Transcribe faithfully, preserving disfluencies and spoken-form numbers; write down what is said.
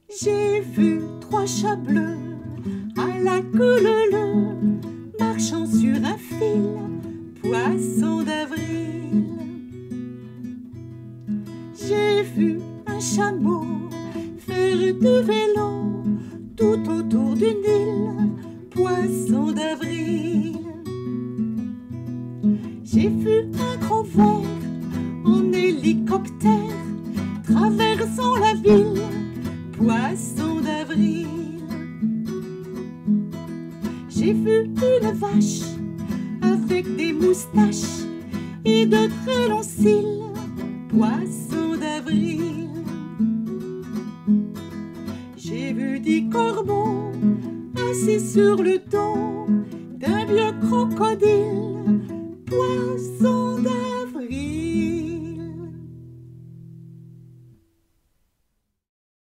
J'ai vu trois chats bleus à la queue leu-leu, marchant sur un fil, poisson d'avril. J'ai vu un chameau faire du vélo tout autour d'une île, poisson d'avril. J'ai vu un gros ver en hélicoptère traversant la ville, poisson d'avril. J'ai vu une vache avec des moustaches et de très longs cils, poisson d'avril. J'ai vu des corbeaux assis sur le dos d'un vieux crocodile, poisson